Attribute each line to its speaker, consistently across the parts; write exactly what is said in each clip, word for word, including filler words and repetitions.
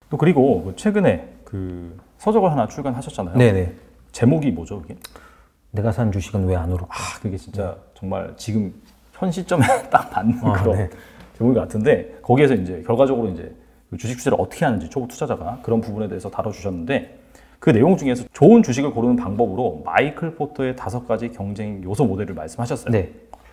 Speaker 1: 또 그리고 최근에 그 서적을 하나 출간하셨잖아요.
Speaker 2: 네네.
Speaker 1: 제목이 뭐죠, 그게?
Speaker 2: 내가 산 주식은 왜 안 오를까?
Speaker 1: 아, 그게 진짜 네. 정말 지금 현 시점에 딱 맞는
Speaker 2: 아,
Speaker 1: 그런
Speaker 2: 네.
Speaker 1: 제목이 같은데 거기에서 이제 결과적으로 이제 주식 투자를 어떻게 하는지 초보 투자자가 그런 부분에 대해서 다뤄주셨는데 그 내용 중에서 좋은 주식을 고르는 방법으로 마이클 포터의 다섯 가지 경쟁 요소 모델을 말씀하셨어요.
Speaker 2: 네.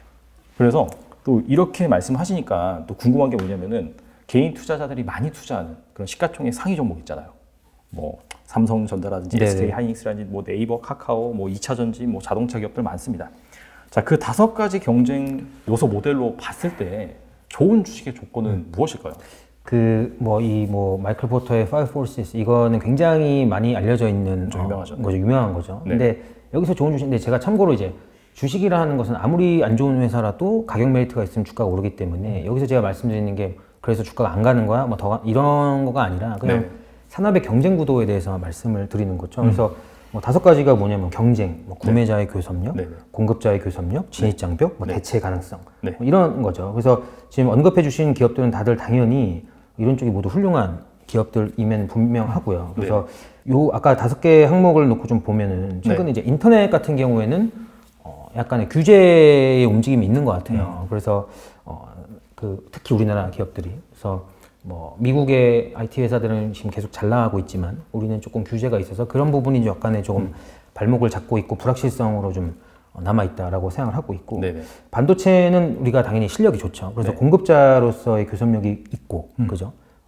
Speaker 1: 그래서 또 이렇게 말씀하시니까 또 궁금한 게 뭐냐면은 개인 투자자들이 많이 투자하는 그런 시가총액 상위 종목 있잖아요. 뭐 삼성전자라든지
Speaker 2: 네네.
Speaker 1: 에스케이 하이닉스라든지 뭐 네이버, 카카오, 뭐 이차전지, 뭐 자동차 기업들 많습니다. 자, 그 다섯 가지 경쟁 요소 모델로 봤을 때 좋은 주식의 조건은 음. 무엇일까요?
Speaker 2: 그 뭐 이 뭐 마이클 포터의 Five Forces 이거는 굉장히 많이 알려져 있는
Speaker 1: 좀 유명하죠.
Speaker 2: 어, 거죠. 유명한 거죠.
Speaker 1: 네.
Speaker 2: 근데 여기서 좋은 주식인데 제가 참고로 이제 주식이라는 것은 아무리 안 좋은 회사라도 가격 메리트가 있으면 주가가 오르기 때문에 음. 여기서 제가 말씀드리는 게 그래서 주가가 안 가는 거야 뭐 더 이런 거가 아니라 그냥 네. 산업의 경쟁 구도에 대해서 말씀을 드리는 거죠. 음. 그래서 뭐 다섯 가지가 뭐냐면 경쟁, 뭐 구매자의 네. 교섭력, 네. 공급자의 교섭력, 진입장벽, 뭐 네. 대체 가능성 네. 뭐 이런 거죠. 그래서 지금 언급해 주신 기업들은 다들 당연히 이런 쪽이 모두 훌륭한 기업들이면 분명하고요. 그래서 네. 요 아까 다섯 개 항목을 놓고 좀 보면은 최근에 네. 이제 인터넷 같은 경우에는 어 약간의 규제의 움직임이 있는 것 같아요. 음. 그래서 어 그 특히 우리나라 기업들이 그래서 뭐 미국의 아이티 회사들은 지금 계속 잘 나가고 있지만 우리는 조금 규제가 있어서 그런 부분이 약간의 조금 음. 발목을 잡고 있고 불확실성으로 좀 남아있다라고 생각을 하고 있고 네네. 반도체는 우리가 당연히 실력이 좋죠. 그래서 네. 공급자로서의 교섭력이 있고 음. 그죠?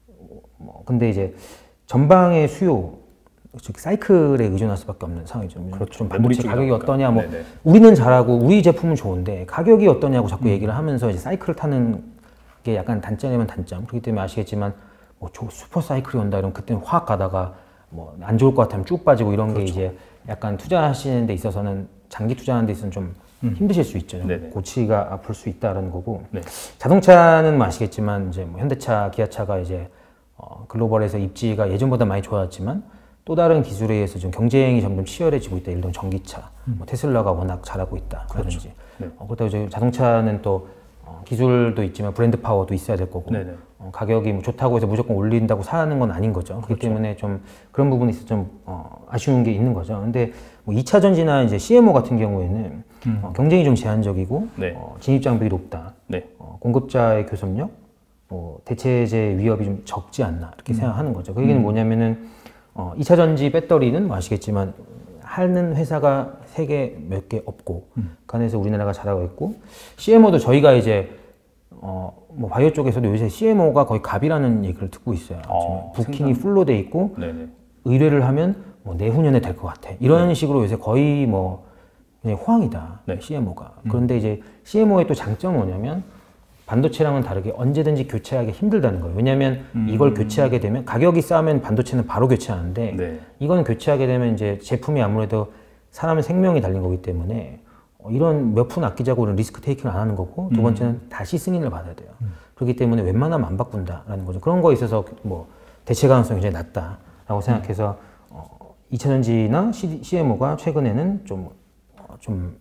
Speaker 2: 뭐 근데 이제 전방의 수요 즉 사이클에 의존할 수밖에 없는 상황이죠.
Speaker 1: 그렇죠.
Speaker 2: 좀 반도체 가격이
Speaker 1: 나오니까.
Speaker 2: 어떠냐 뭐
Speaker 1: 네네.
Speaker 2: 우리는 잘하고 우리 제품은 좋은데 가격이 어떠냐고 자꾸 음. 얘기를 하면서 이제 사이클을 타는 게 약간 단점이면 단점. 그렇기 때문에 아시겠지만 뭐 슈퍼 사이클이 온다 이러면 그때는 확 가다가 뭐 안 좋을 것 같으면 쭉 빠지고 이런 그렇죠. 게 이제 약간 투자하시는 데 있어서는 장기 투자하는 데 있어서는 좀 음. 힘드실 수 있죠. 고치가 아플 수 있다는 거고. 네. 자동차는 뭐 아시겠지만 이제 뭐 현대차, 기아차가 이제 어 글로벌에서 입지가 예전보다 많이 좋아졌지만 또 다른 기술에 의해서 좀 경쟁이 점점 치열해지고 있다. 예를 들면 전기차, 음. 뭐 테슬라가 워낙 잘하고 있다. 그렇죠. 그러든지. 네. 어, 그렇다고 이제 자동차는 또 어, 기술도 있지만 브랜드 파워도 있어야 될 거고 어, 가격이 뭐 좋다고 해서 무조건 올린다고 사는 건 아닌 거죠. 그렇기 그렇죠. 때문에 좀 그런 부분이 있어서 좀 어, 아쉬운 게 있는 거죠. 근데 뭐 이차 전지나 이제 씨엠오 같은 경우에는 음. 어, 경쟁이 좀 제한적이고 네. 어, 진입 장벽이 높다. 네. 어, 공급자의 교섭력, 뭐 대체재 위협이 좀 적지 않나 이렇게 음. 생각하는 거죠. 그 얘기는 음. 뭐냐면은 어, 이차 전지 배터리는 뭐 아시겠지만 하는 회사가 세 개 몇 개 없고 음. 간에서 우리나라가 잘하고 있고 씨엠오도 저희가 이제 어, 뭐 바이오 쪽에서도 요새 씨엠오가 거의 갑이라는 얘기를 듣고 있어요. 어, 부킹이 생산... 풀로 돼 있고 네네. 의뢰를 하면 뭐 내후년에 될 것 같아. 이런 네. 식으로 요새 거의 뭐 그냥 호황이다. 네. 씨엠오가. 음. 그런데 이제 씨엠오의 또 장점은 뭐냐면 반도체랑은 다르게 언제든지 교체하기 힘들다는 거예요. 왜냐하면 음. 이걸 교체하게 되면 가격이 싸면 반도체는 바로 교체하는데 네. 이건 교체하게 되면 이제 제품이 아무래도 사람의 생명이 달린 거기 때문에 이런 몇 푼 아끼자고 이런 리스크 테이킹을 안 하는 거고 두 번째는 음. 다시 승인을 받아야 돼요. 음. 그렇기 때문에 웬만하면 안 바꾼다라는 거죠. 그런 거에 있어서 뭐 대체 가능성이 굉장히 낮다라고 생각해서 어, 이차 전지나 씨엠오가 최근에는 좀, 어, 좀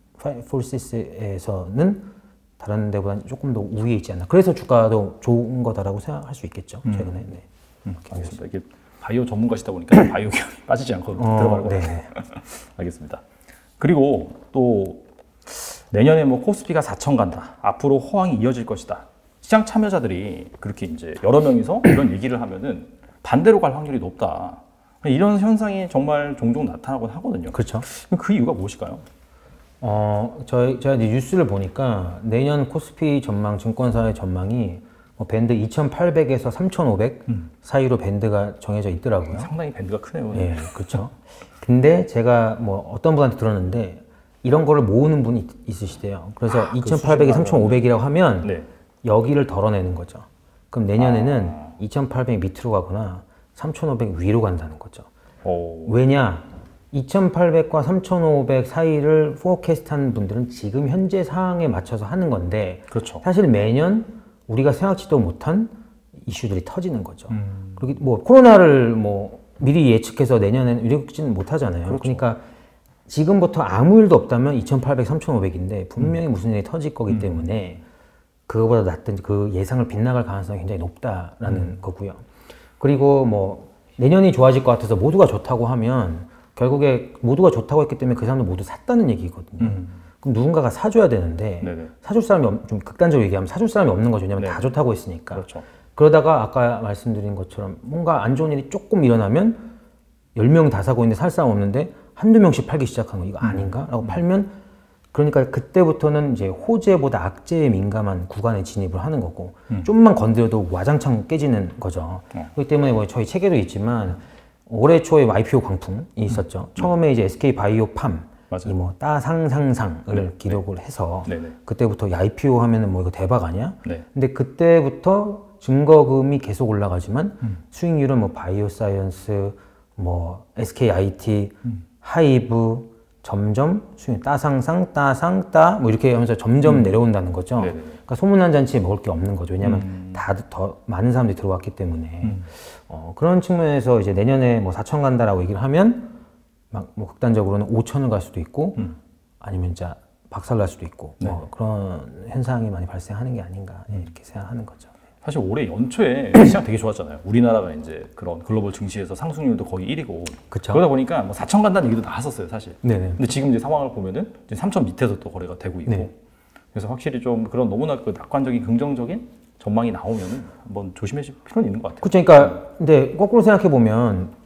Speaker 2: 포시스에서는 다른 데보다 조금 더 우위에 있지 않나. 그래서 주가도 좋은 거다라고 생각할 수 있겠죠.
Speaker 1: 음.
Speaker 2: 최근에. 네.
Speaker 1: 음, 알겠습니다. 이게 바이오 전문가시다 보니까 바이오 기업이 빠지지 않고 어, 들어갈 것 같아요. 알겠습니다. 그리고 또 내년에 뭐 코스피가 사천 간다. 앞으로 호황이 이어질 것이다. 시장 참여자들이 그렇게 이제 여러 명이서 이런 얘기를 하면은 반대로 갈 확률이 높다. 이런 현상이 정말 종종 나타나곤 하거든요.
Speaker 2: 그렇죠.
Speaker 1: 그 이유가 무엇일까요?
Speaker 2: 어, 저희, 제가 이제 뉴스를 보니까 내년 코스피 전망, 증권사의 전망이 뭐 밴드 이천팔백에서 삼천오백 음. 사이로 밴드가 정해져 있더라고요.
Speaker 1: 상당히 밴드가 크네요.
Speaker 2: 예, 그렇죠. 근데 제가 뭐 어떤 분한테 들었는데 이런 거를 모으는 분이 있으시대요. 그래서 아, 이천팔백에 삼천오백이라고 하면 네. 여기를 덜어내는 거죠. 그럼 내년에는 아. 이천팔백 밑으로 가거나 삼천오백 위로 간다는 거죠. 오. 왜냐? 이천팔백과 삼천오백 사이를 포캐스트한 분들은 지금 현재 상황에 맞춰서 하는 건데 그렇죠. 사실 매년 우리가 생각지도 못한 이슈들이 터지는 거죠. 음. 그리고 뭐 코로나를 뭐 미리 예측해서 내년에는 이렇지는 못하잖아요. 그렇죠. 그러니까 지금부터 아무 일도 없다면 이천팔백, 삼천오백인데 분명히 음. 무슨 일이 터질 거기 음. 때문에 그거보다 낮든 그 예상을 빗나갈 가능성이 굉장히 높다라는 음. 거고요. 그리고 뭐 내년이 좋아질 것 같아서 모두가 좋다고 하면 결국에 모두가 좋다고 했기 때문에 그 사람들 모두 샀다는 얘기거든요. 음. 그럼 누군가가 사줘야 되는데 네네. 사줄 사람이 없, 좀 극단적으로 얘기하면 사줄 사람이 없는 거죠. 왜냐하면 네네. 다 좋다고 했으니까. 그렇죠. 그러다가 아까 말씀드린 것처럼 뭔가 안 좋은 일이 조금 일어나면 열 명이 다 사고 있는데 살 사람 없는데 한두 명씩 팔기 시작하는 거 이거 아닌가? 라고 음. 팔면 그러니까 그때부터는 이제 호재보다 악재에 민감한 구간에 진입을 하는 거고 음. 좀만 건드려도 와장창 깨지는 거죠. 어. 그렇기 때문에 뭐 저희 책에도 있지만 올해 초에 아이피오 광풍이 있었죠. 음. 처음에 이제 에스케이바이오팜 이 뭐 따상상상을 네. 기록을 해서 네. 그때부터 아이피오 하면은 뭐 이거 대박 아니야? 네. 근데 그때부터 증거금이 계속 올라가지만 음. 수익률은 뭐 바이오사이언스, 뭐 에스케이아이티, 음. 하이브 점점 수익 따상상 따상 따 뭐 이렇게 하면서 점점 음. 내려온다는 거죠. 네네. 그러니까 소문난 잔치에 먹을 게 없는 거죠. 왜냐하면 음. 다 더 많은 사람들이 들어왔기 때문에 음. 어, 그런 측면에서 이제 내년에 뭐 사천 간다라고 얘기를 하면 막 뭐 극단적으로는 오천을 갈 수도 있고 음. 아니면 진짜 박살 날 수도 있고 네. 뭐 그런 현상이 많이 발생하는 게 아닌가 음. 이렇게 생각하는 거죠.
Speaker 1: 사실 올해 연초에 시장 되게 좋았잖아요. 우리나라가 이제 그런 글로벌 증시에서 상승률도 거의 일 위고 그쵸? 그러다 보니까 뭐 사천 간다는 얘기도 나왔었어요, 사실. 네네. 근데 지금 이제 상황을 보면은 이제 삼천 밑에서 또 거래가 되고 있고 네. 그래서 확실히 좀 그런 너무나 그 낙관적인 긍정적인 전망이 나오면은 한번 조심해줄 필요는 있는 것 같아요.
Speaker 2: 그렇죠. 그러니까 근데 거꾸로 생각해 보면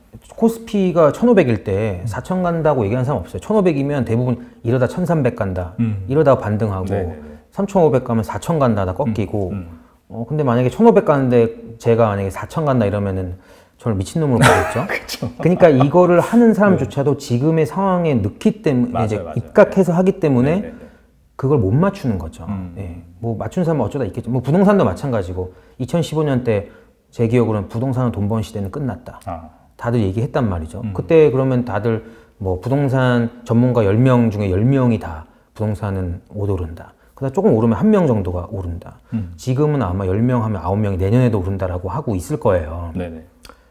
Speaker 2: 코스피가 천오백일 때 사천 간다고 얘기하는 사람 없어요. 천오백이면 대부분 이러다 천삼백 간다. 음. 이러다가 반등하고 네네네. 삼천오백 가면 사천 간다 다 꺾이고 음. 음. 어 근데 만약에 천오백 가는데 제가 만약에 사천 간다 이러면은 저를 미친놈으로 보겠죠. 그러니까 이거를 하는 사람조차도 네. 지금의 상황에 넣기 때문에 맞아요, 이제 맞아요. 입각해서 하기 때문에 네네네. 그걸 못 맞추는 거죠. 음. 예. 뭐 맞춘 사람은 어쩌다 있겠죠. 뭐 부동산도 마찬가지고 이천십오 년 때 제 기억으로는 부동산은 돈 버는 시대는 끝났다. 아. 다들 얘기했단 말이죠. 음. 그때 그러면 다들 뭐 부동산 전문가 열 명 중에 열 명이 다 부동산은 못 오른다. 그다음 조금 오르면 한 명 정도가 오른다. 음. 지금은 아마 열 명 하면 아홉 명이 내년에도 오른다라고 하고 있을 거예요. 네네.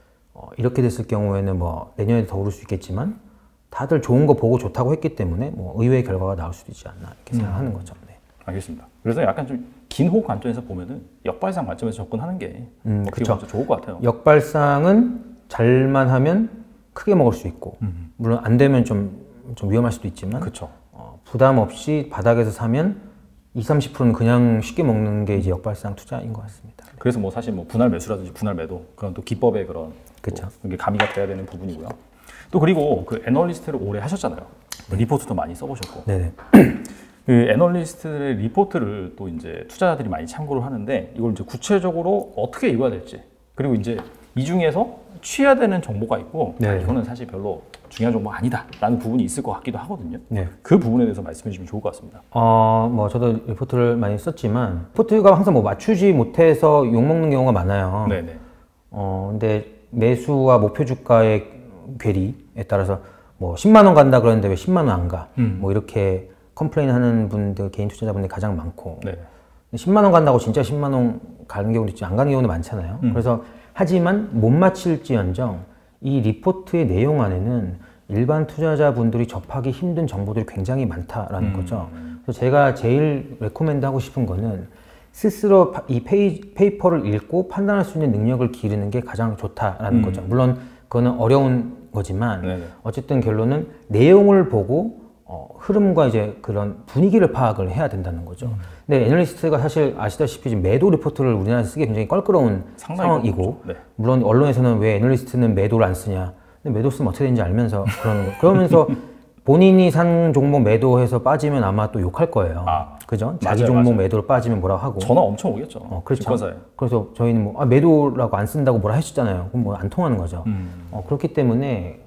Speaker 2: 어, 이렇게 됐을 경우에는 뭐 내년에도 더 오를 수 있겠지만 다들 좋은 거 보고 좋다고 했기 때문에 뭐 의외의 결과가 나올 수도 있지 않나 이렇게 음. 생각하는 거죠. 네.
Speaker 1: 알겠습니다. 그래서 약간 좀 긴 호흡 관점에서 보면은 역발상 관점에서 접근하는 게 음, 어떻게 보면 좋을 것 같아요.
Speaker 2: 역발상은 잘만 하면 크게 먹을 수 있고 음. 물론 안 되면 좀, 좀 위험할 수도 있지만 어, 부담 없이 바닥에서 사면 이십, 삼십 퍼센트는 그냥 쉽게 먹는 게 이제 역발상 투자인 것 같습니다.
Speaker 1: 그래서 뭐 사실 뭐 분할 매수라든지 분할 매도 그런 또 기법의 그런 그쵸. 이게 가미가 돼야 되는 부분이고요. 또 그리고 그 애널리스트를 오래 하셨잖아요. 네. 리포트도 많이 써보셨고. 네네. 그 애널리스트의 리포트를 또 이제 투자자들이 많이 참고를 하는데 이걸 이제 구체적으로 어떻게 읽어야 될지 그리고 이제 이 중에서 취해야 되는 정보가 있고 네. 아, 이거는 사실 별로 중요한 정보가 아니다 라는 부분이 있을 것 같기도 하거든요. 네. 그 부분에 대해서 말씀해 주시면 좋을 것 같습니다.
Speaker 2: 어, 뭐 저도 리포트를 많이 썼지만 리포트가 항상 뭐 맞추지 못해서 욕먹는 경우가 많아요. 네네. 어, 근데 매수와 목표 주가의 괴리에 따라서 뭐 십만 원 간다 그러는데 왜 십만 원 안 가? 음. 뭐 이렇게 컴플레인 하는 분들, 개인 투자자분들이 가장 많고 네. 십만 원 간다고 진짜 십만 원 가는 경우도 있지 안 가는 경우도 많잖아요. 음. 그래서 하지만 못 맞힐지언정 이 리포트의 내용 안에는 일반 투자자분들이 접하기 힘든 정보들이 굉장히 많다라는 음. 거죠. 그래서 제가 제일 레코멘드 하고 싶은 거는 스스로 이 페이, 페이퍼를 읽고 판단할 수 있는 능력을 기르는 게 가장 좋다라는 음. 거죠. 물론 그거는 어려운 거지만 네네. 어쨌든 결론은 내용을 보고 어, 흐름과 이제 그런 분위기를 파악을 해야 된다는 거죠. 음. 근데 애널리스트가 사실 아시다시피 지금 매도 리포트를 우리나라에서 쓰기 굉장히 껄끄러운 상황이고 네. 물론 언론에서는 왜 애널리스트는 매도를 안 쓰냐 근데 매도 쓰면 어떻게 되는지 알면서 그러는 거 그러면서 본인이 산 종목 매도해서 빠지면 아마 또 욕할 거예요. 아, 그죠? 자기 맞아요, 종목 맞아요. 매도로 빠지면 뭐라고 하고
Speaker 1: 전화 엄청 오겠죠.
Speaker 2: 어, 그렇죠. 증권사에. 그래서 저희는 뭐 아, 매도라고 안 쓴다고 뭐라 했었잖아요. 그럼 뭐 안 통하는 거죠. 음. 어, 그렇기 때문에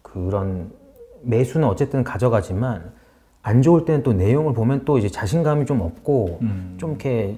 Speaker 2: 그런 매수는 어쨌든 가져가지만 안 좋을 때는 또 내용을 보면 또 이제 자신감이 좀 없고 음. 좀 이렇게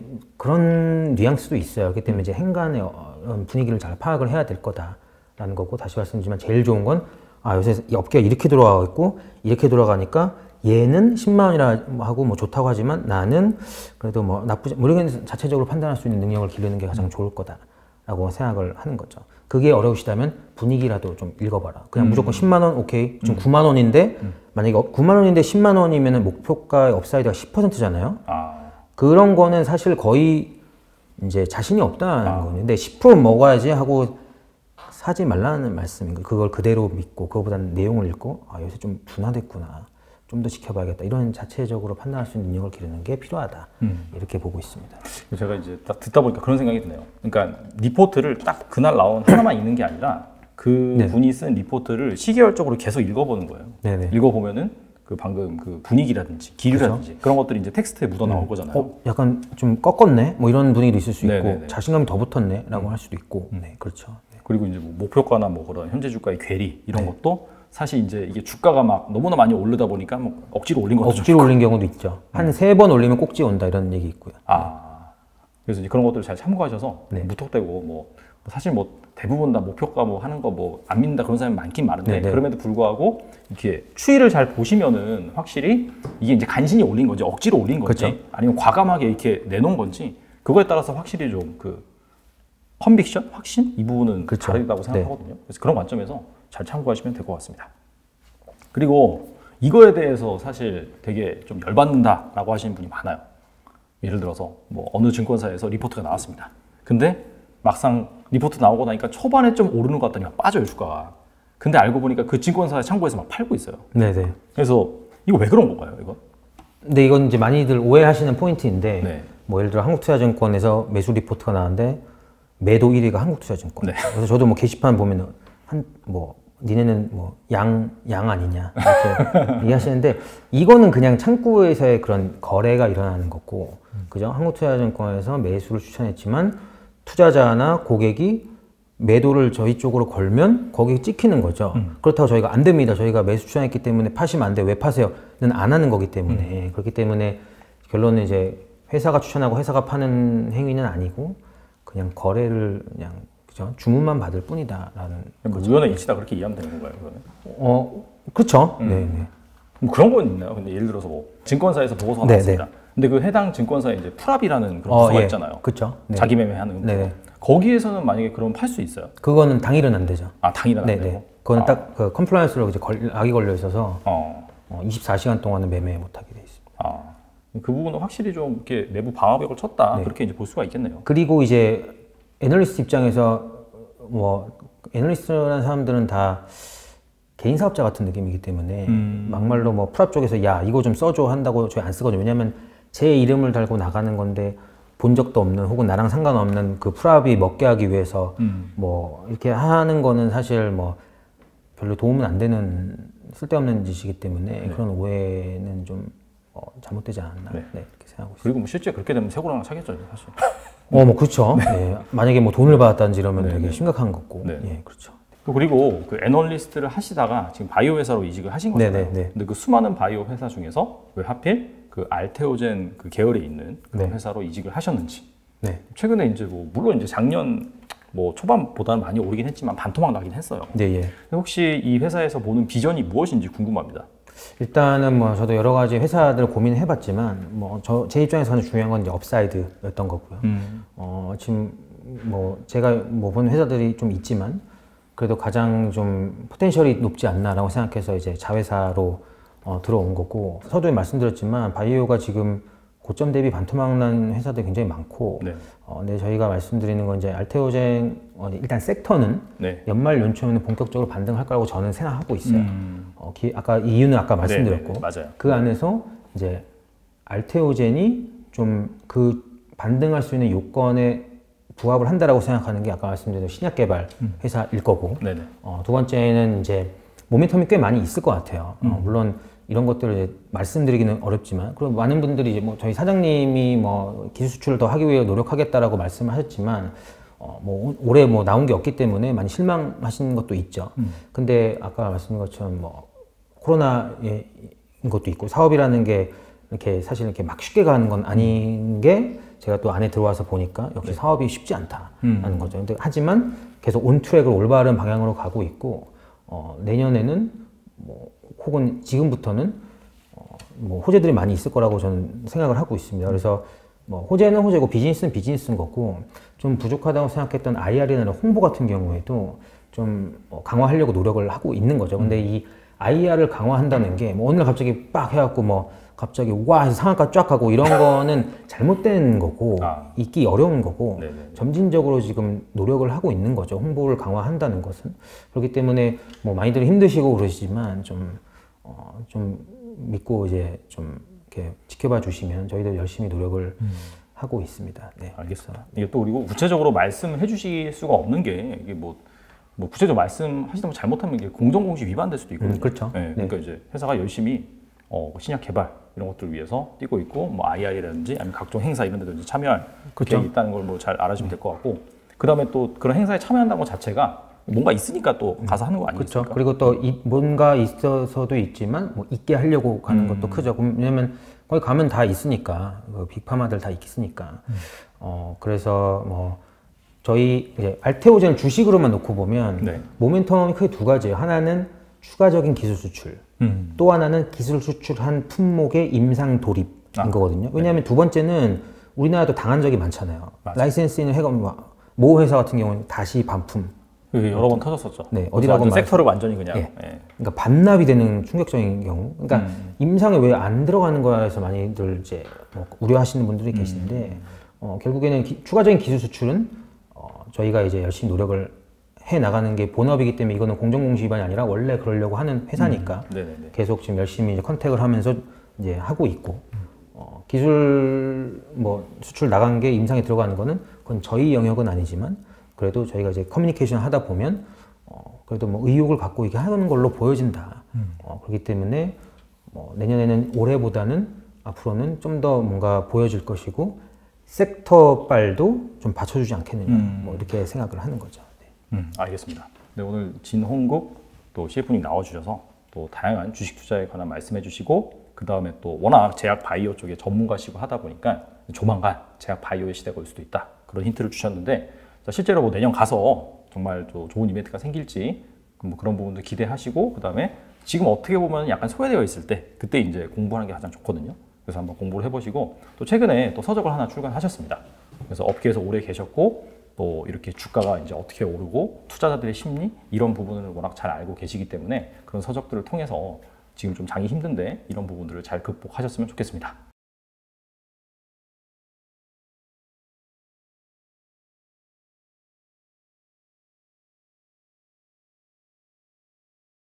Speaker 2: 그런 뉘앙스도 있어요. 그렇기 때문에 이제 행간의 분위기를 잘 파악을 해야 될 거다라는 거고 다시 말씀드리지만 제일 좋은 건 아, 요새 업계가 이렇게 돌아가고 있고 이렇게 돌아가니까 얘는 십만 원이라 하고 뭐 좋다고 하지만 나는 그래도 뭐 나쁘지 뭐 이런 자체적으로 판단할 수 있는 능력을 기르는 게 가장 좋을 거다라고 생각을 하는 거죠. 그게 어려우시다면 분위기라도 좀 읽어봐라. 그냥 음. 무조건 십만 원 오케이. 지금 음. 구만 원인데 음. 만약에 구만 원인데 십만 원이면 목표가의 업사이드가 십 퍼센트잖아요. 아. 그런 거는 사실 거의 이제 자신이 없다는 아. 거예요. 근데 십 퍼센트 먹어야지 하고 하지 말라는 말씀인 거예요. 그걸 그대로 믿고 그거보다는 내용을 읽고 아 요새 좀 둔화됐구나. 좀 더 지켜봐야겠다. 이런 자체적으로 판단할 수 있는 능력을 기르는 게 필요하다. 음. 이렇게 보고 있습니다.
Speaker 1: 제가 이제 딱 듣다 보니까 그런 생각이 드네요. 그러니까 리포트를 딱 그날 나온 하나만 읽는 게 아니라 그 네. 분이 쓴 리포트를 시계열적으로 계속 읽어보는 거예요. 네네. 읽어보면은 그 방금 그 분위기라든지 기류라든지 그렇죠? 그런 것들이 이제 텍스트에 묻어 나올 음. 거잖아요. 어,
Speaker 2: 약간 좀 꺾었네? 뭐 이런 분위기도 있을 수 있고 네네네. 자신감이 더 붙었네? 라고 음. 할 수도 있고. 네, 그렇죠. 네.
Speaker 1: 그리고 이제 뭐 목표가나 뭐 그런 현재 주가의 괴리 이런 네. 것도 사실 이제 이게 주가가 막 너무나 많이 오르다 보니까 뭐 억지로 올린 것도
Speaker 2: 억지로 올린 경우도 있죠. 한 세 번 올리면 꼭지 온다 이런 얘기 있고요.
Speaker 1: 아 그래서 이제 그런 것들을 잘 참고하셔서 네. 무턱대고 뭐 사실 뭐 대부분 다 목표가 뭐 하는 거 뭐 안 믿는다 그런 사람이 많긴 많은데 네네. 그럼에도 불구하고 이렇게 추이를 잘 보시면은 확실히 이게 이제 간신히 올린 건지 억지로 올린 건지 그렇죠. 아니면 과감하게 이렇게 내놓은 건지 그거에 따라서 확실히 좀 그 컨빅션 확신 이 부분은 그렇죠. 다르다고 생각하거든요. 네. 그래서 그런 관점에서 잘 참고하시면 될 것 같습니다. 그리고 이거에 대해서 사실 되게 좀 열받는다라고 하시는 분이 많아요. 예를 들어서 뭐 어느 증권사에서 리포트가 나왔습니다. 근데 막상 리포트 나오고 나니까 초반에 좀 오르는 것 같더니 막 빠져요, 주가가. 근데 알고 보니까 그 증권사 창구에서 막 팔고 있어요. 네네. 그래서 이거 왜 그런 건가요, 이거?
Speaker 2: 근데 이건 이제 많이들 오해하시는 포인트인데 네. 뭐 예를 들어 한국투자증권에서 매수 리포트가 나왔는데 매도 일 위가 한국투자증권. 네. 그래서 저도 뭐 게시판 보면은 한 뭐 니네는 뭐 양 양 아니냐 이렇게 얘기하시는데 이거는 그냥 창구에서의 그런 거래가 일어나는 거고, 그죠? 한국투자증권에서 매수를 추천했지만 투자자나 고객이 매도를 저희 쪽으로 걸면 거기에 찍히는 거죠. 음. 그렇다고 저희가 안 됩니다. 저희가 매수 추천했기 때문에 파시면 안 돼. 왜 파세요?는 안 하는 거기 때문에 음. 그렇기 때문에 결론은 이제 회사가 추천하고 회사가 파는 행위는 아니고 그냥 거래를 그냥 그죠? 주문만 받을 뿐이다라는.
Speaker 1: 뭐 우연의 일치다 그렇게 이해하면 되는 건가요, 그거는?
Speaker 2: 어, 그렇죠.
Speaker 1: 음. 네. 뭐 그런 건 있나요? 근데 예를 들어서 뭐 증권사에서 보고서가 나왔습니다. 네, 네. 근데 그 해당 증권사에 이제 풀압이라는 그런 부서가 어, 예. 있잖아요.
Speaker 2: 그렇죠. 네.
Speaker 1: 자기 매매하는. 네. 거기에서는 만약에 그럼 팔 수 있어요?
Speaker 2: 그거는 당일은 안 되죠.
Speaker 1: 아, 당일은 안
Speaker 2: 네네.
Speaker 1: 되고?
Speaker 2: 그거는 아. 딱 그 컴플라이언스로 이제 걸, 악이 걸려 있어서 어. 어, 이십사 시간 동안은 매매 못하게 돼 있습니다.
Speaker 1: 아. 그 부분은 확실히 좀 이렇게 내부 방어벽을 쳤다 네. 그렇게 이제 볼 수가 있겠네요.
Speaker 2: 그리고 이제 애널리스트 입장에서 뭐 애널리스트라는 사람들은 다 개인 사업자 같은 느낌이기 때문에 음. 막말로 뭐 풀압 쪽에서 야 이거 좀 써줘 한다고 저희 안 쓰거든요. 왜냐하면 제 이름을 달고 나가는 건데 본 적도 없는 혹은 나랑 상관없는 그 풀압이 먹게 하기 위해서 음. 뭐 이렇게 하는 거는 사실 뭐 별로 도움은 안 되는 쓸데없는 짓이기 때문에 네. 그런 오해는 좀 어, 잘못되지 않았나 네. 네, 이렇게 생각하고 있습니다.
Speaker 1: 그리고 뭐 실제 그렇게 되면 세고랑 사겠죠, 사실.
Speaker 2: 어, 뭐 그렇죠. 네. 네. 만약에 뭐 돈을 받았다든지 이러면 네, 되게 네. 심각한 거고. 네. 예, 그렇죠.
Speaker 1: 그리고 그 애널리스트를 하시다가 지금 바이오 회사로 이직을 하신 거잖아요. 네, 네, 네. 근데 그 수많은 바이오 회사 중에서 왜 하필 그 알테오젠 그 계열에 있는 그런 네. 회사로 이직을 하셨는지. 네. 최근에 이제 뭐 물론 이제 작년 뭐 초반보다는 많이 오르긴 했지만 반토막 나긴 했어요. 네, 예. 혹시 이 회사에서 보는 비전이 무엇인지 궁금합니다.
Speaker 2: 일단은 뭐 저도 여러 가지 회사들 고민을 해봤지만 뭐 저 제 입장에서는 중요한 건 이제 업사이드였던 거고요. 음. 어, 지금 뭐 제가 뭐 본 회사들이 좀 있지만 그래도 가장 좀 포텐셜이 높지 않나라고 생각해서 이제 자회사로 어, 들어온 거고, 서두에 말씀드렸지만 바이오가 지금 고점 대비 반토막 난 회사들이 굉장히 많고 네. 어, 근데 저희가 말씀드리는 건 이제 알테오젠 어, 일단 섹터는 네. 연말 연초에는 본격적으로 반등할 거라고 저는 생각하고 있어요. 음. 어, 기, 아까 이유는 아까 말씀드렸고
Speaker 1: 네, 네, 맞아요.
Speaker 2: 그 안에서 이제 알테오젠이 좀 그 반등할 수 있는 요건에 부합을 한다라고 생각하는 게 아까 말씀드린 신약 개발 회사일 거고 음. 어, 두 번째는 이제 모멘텀이 꽤 많이 있을 것 같아요. 음. 어, 물론 이런 것들을 이제 말씀드리기는 어렵지만, 그리고 많은 분들이 이제 뭐 저희 사장님이 뭐 기술 수출을 더 하기 위해 노력하겠다라고 말씀하셨지만, 어, 뭐 올해 뭐 나온 게 없기 때문에 많이 실망하신 것도 있죠. 음. 근데 아까 말씀드린 것처럼 뭐 코로나인 것도 있고 사업이라는 게 이렇게 사실 이렇게 막 쉽게 가는 건 아닌 게 제가 또 안에 들어와서 보니까 역시 네. 사업이 쉽지 않다라는 음. 거죠. 근데 하지만 계속 온 트랙을 올바른 방향으로 가고 있고, 어, 내년에는 뭐 혹은 지금부터는 어, 뭐 호재들이 많이 있을 거라고 저는 생각을 하고 있습니다. 그래서 뭐 호재는 호재고 비즈니스는 비즈니스인 거고, 좀 부족하다고 생각했던 아이알이나 홍보 같은 경우에도 좀 어, 강화하려고 노력을 하고 있는 거죠. 근데 음. 이 아이알을 강화한다는 게 뭐 어느 날 갑자기 빡 해갖고 뭐 갑자기 와 해서 상한가 쫙 가고 이런 거는 잘못된 거고
Speaker 1: 아.
Speaker 2: 있기 어려운 거고
Speaker 1: 네네.
Speaker 2: 점진적으로 지금 노력을 하고 있는 거죠. 홍보를 강화한다는 것은. 그렇기 때문에 뭐 많이들 힘드시고 그러시지만 좀, 어, 좀 믿고 이제 좀 이렇게 지켜봐 주시면 저희도 열심히 노력을 음. 하고 있습니다. 네.
Speaker 1: 알겠습니다. 이게 또 그리고 구체적으로 말씀해 주실 수가 없는 게 이게 뭐, 뭐 구체적으로 말씀하시다 보면 잘못하면 이게 공정공시 위반될 수도 있거든요.
Speaker 2: 음, 그렇죠.
Speaker 1: 네, 그러니까
Speaker 2: 네.
Speaker 1: 이제 회사가 열심히 어, 신약 개발 이런 것들을 위해서 뛰고 있고 뭐 아이알이라든지 아니면 각종 행사 이런 데도 이제 참여할
Speaker 2: 그렇죠.
Speaker 1: 계획이 있다는 걸 뭐 잘 알아주시면 될 것 같고 그 다음에 또 그런 행사에 참여한다는 것 자체가 뭔가 있으니까 또 가서 하는 거 아니겠습니까?
Speaker 2: 그렇죠. 그리고 또 이, 뭔가 있어서도 있지만 뭐 있게 하려고 가는 것도
Speaker 1: 음.
Speaker 2: 크죠. 왜냐면 거기 가면 다 있으니까 그 빅파마들 다 있으니까. 음. 어 그래서 뭐 저희 이제 알테오젠 주식으로만 놓고 보면
Speaker 1: 네.
Speaker 2: 모멘텀이 크게 두 가지예요. 하나는 추가적인 기술 수출, 음. 또 하나는 기술 수출한 품목의 임상 도입인 아, 거거든요. 왜냐하면 네. 두 번째는 우리나라도 당한 적이 많잖아요. 맞아요. 라이센스 있는 회사, 모 회사 같은 경우는 다시 반품.
Speaker 1: 여러 번 터졌었죠.
Speaker 2: 네, 어디라고
Speaker 1: 말... 섹터를 완전히 그냥.
Speaker 2: 네.
Speaker 1: 네.
Speaker 2: 그러니까 반납이 되는 충격적인 경우. 그러니까 음. 임상에 왜 안 들어가는 거야 해서 많이들 이제 뭐 우려하시는 분들이 계신데 음. 어, 결국에는 기, 추가적인 기술 수출은 어, 저희가 이제 열심히 노력을 해 나가는 게 본업이기 때문에 이거는 공정공시 위반이 아니라 원래 그러려고 하는 회사니까 음. 계속 지금 열심히 이제 컨택을 하면서 이제 하고 있고 어, 기술 뭐 수출 나간 게 임상에 들어가는 거는 그건 저희 영역은 아니지만 그래도 저희가 이제 커뮤니케이션 하다 보면 어, 그래도 뭐 의욕을 갖고 이렇게 하는 걸로 보여진다. 음. 어, 그렇기 때문에 뭐 내년에는 올해보다는 앞으로는 좀 더 뭔가 보여질 것이고 섹터 빨도 좀 받쳐주지 않겠느냐. 음. 뭐 이렇게 생각을 하는 거죠. 네.
Speaker 1: 음, 알겠습니다. 네, 오늘 진홍국 또 씨에프님 나와주셔서 또 다양한 주식 투자에 관한 말씀해주시고 그 다음에 또 워낙 제약 바이오 쪽에 전문가시고 하다 보니까 조만간 제약 바이오의 시대가 올 수도 있다. 그런 힌트를 주셨는데 실제로 뭐 내년 가서 정말 또 좋은 이벤트가 생길지 뭐 그런 부분도 기대하시고 그 다음에 지금 어떻게 보면 약간 소외되어 있을 때 그때 이제 공부하는 게 가장 좋거든요. 그래서 한번 공부를 해보시고 또 최근에 또 서적을 하나 출간하셨습니다. 그래서 업계에서 오래 계셨고 또 이렇게 주가가 이제 어떻게 오르고 투자자들의 심리 이런 부분을 워낙 잘 알고 계시기 때문에 그런 서적들을 통해서 지금 좀 장이 힘든데 이런 부분들을 잘 극복하셨으면 좋겠습니다.